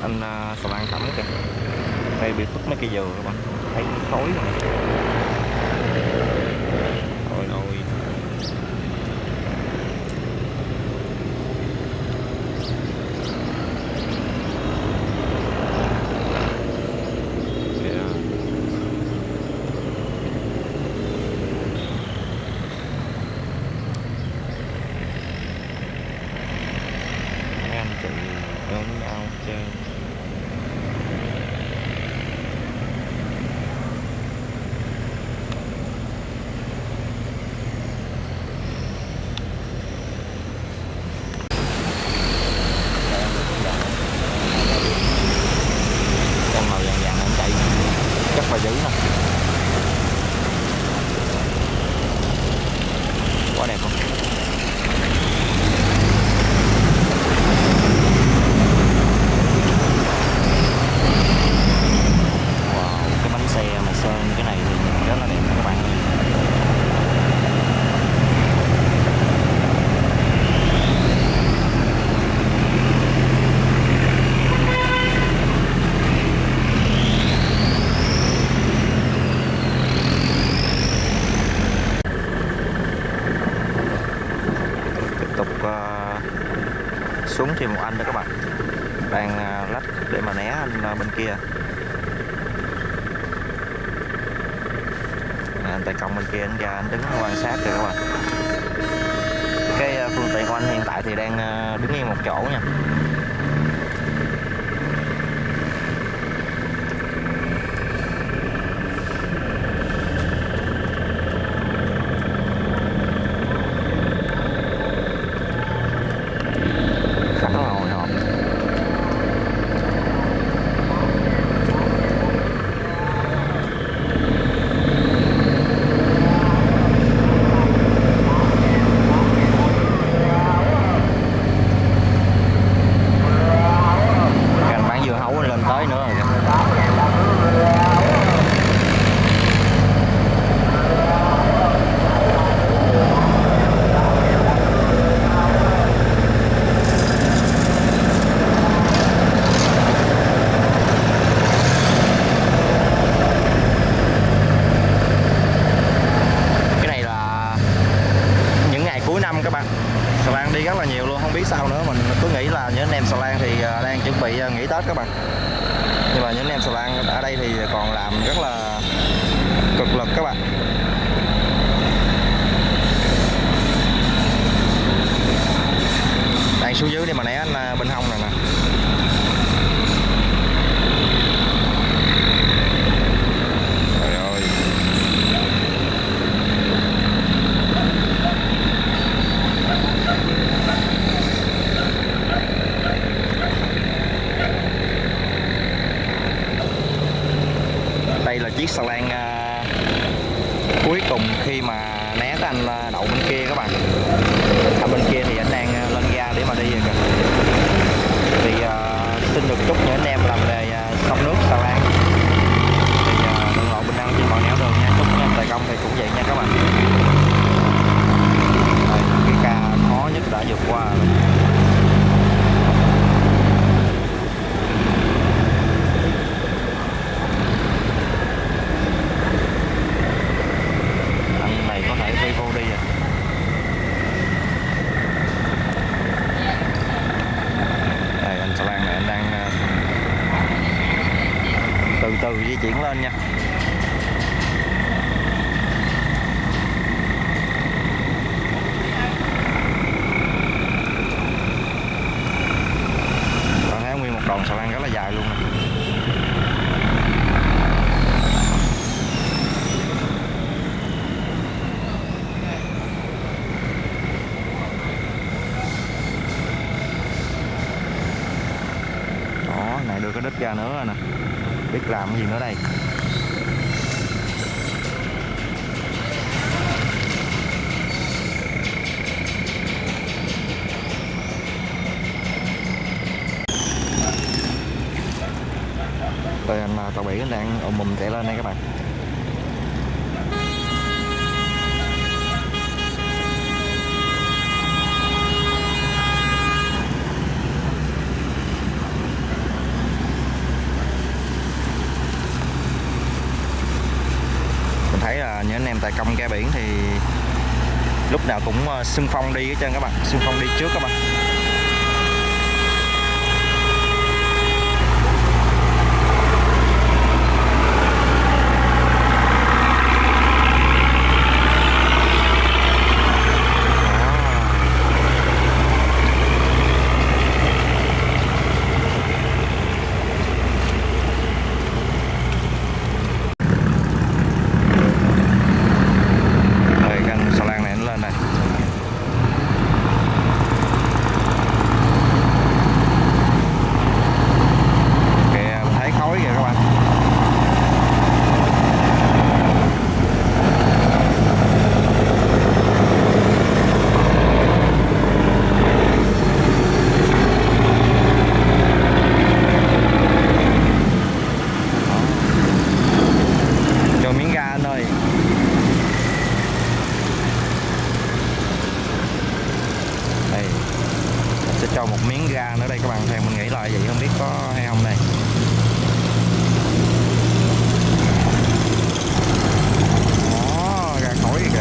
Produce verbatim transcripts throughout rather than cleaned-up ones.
anh xà lan thẳm kìa. Đây bị phức mấy cây dừa các bạn, thấy khói rồi. Ôi ôi. Dữ nè, quá đẹp không? Wow, cái bánh xe mà sơn cái này thì rất là đẹp các bạn ơi. Xuống thêm một anh nữa các bạn, đang lách để mà né anh bên kia. À, anh tài công bên kia anh ra anh đứng quan sát kìa các bạn. Cái phương tiện của anh hiện tại thì đang đứng yên một chỗ nha. Các bạn, xà lan đi rất là nhiều luôn, không biết sao nữa. Mình cứ nghĩ là những anh em xà lan thì đang chuẩn bị nghỉ Tết các bạn, nhưng mà những anh em xà lan ở đây thì còn làm rất là cực lực các bạn. Đang xuống dưới đi mà né anh bên hông này nè. Đây là chiếc xà lan uh, cuối cùng khi mà né cái anh đậu bên kia các bạn. Ở bên kia thì anh đang lên ga để mà đi rồi kìa. Thì uh, xin được chúc những anh em làm về uh, sông nước xà lan thì uh, đường lộ bình an trên mọi nẻo đường nha. Chúc anh tài công thì cũng vậy nha các bạn. Đây, cái ca khó nhất đã vượt qua rồi. Từ từ di chuyển lên nha. Bạn thấy nguyên một đoàn xà lan rất là dài luôn nè. Đó, này đưa cái đít ra nữa rồi nè. Biết làm cái gì nữa đây. Rồi anh tàu biển đang ùm ùm chạy lên đây các bạn. em tài công ga biển thì lúc nào cũng xung phong đi hết trơn các bạn, xung phong đi trước các bạn. Cho một miếng ga nữa đây các bạn, theo mình nghĩ lại vậy, không biết có hay không đây. Đó, ga khói kìa.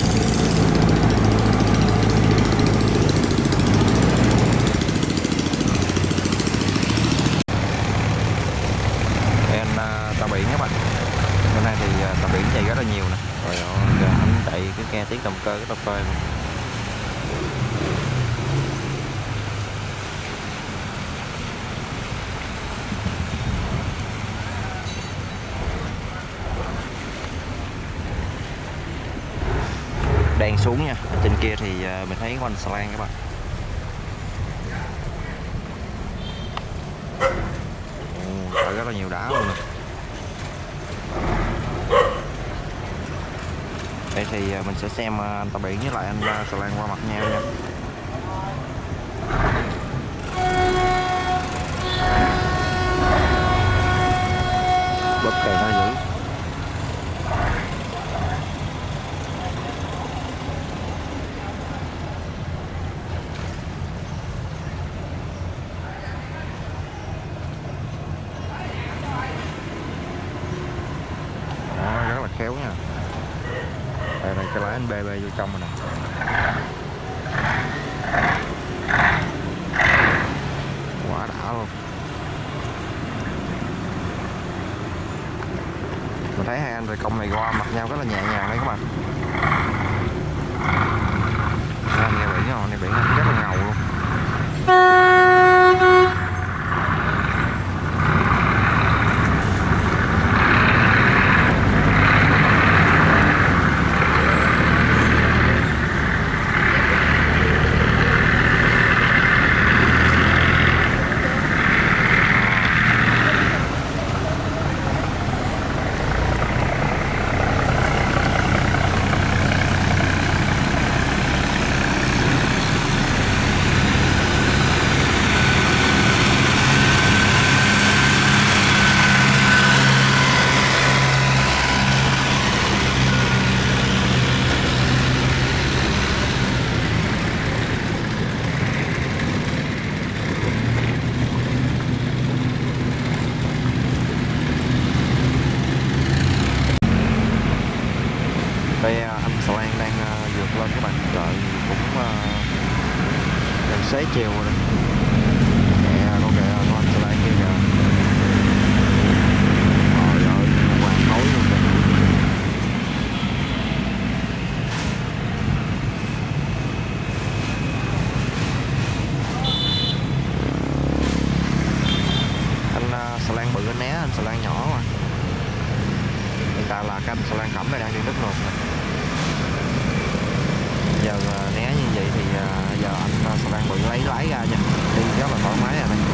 Đây anh uh, tàu biển các bạn. Bên này thì uh, tàu biển chạy rất là nhiều nè. Rồi anh chạy cái nghe tiếng động cơ rất là phê luôn. Đang xuống nha, trên kia thì mình thấy quanh xà lan các bạn. Ồ, rất là nhiều đá luôn nè. Đây thì mình sẽ xem anh tàu biển với lại anh xà lan qua mặt nhau nha. Bóp kèn hơi dữ. Khéo nha. Đây này, cái lái anh bê bê vô trong rồi nè. Quá đã luôn. Mình thấy hai anh tài công này qua mặt nhau rất là nhẹ nhàng đấy các bạn. Anh nghe biển không? Này biển anh rất là ngầu luôn. Đây anh xà lan đang uh, vượt lên các bạn, rồi cũng uh, gần xế chiều rồi đây. Kìa, con kìa, con anh xà lan kia kìa. Trời ơi, hoàng khói luôn kìa. Anh uh, xà lan bự anh né, anh xà lan nhỏ mà. Hiện tại là cái anh xà lan cẩm này đang đi rất ngược này. Giờ né như vậy thì giờ anh xà lan bự lấy lái ra nha, đi rất là thoải mái rồi này.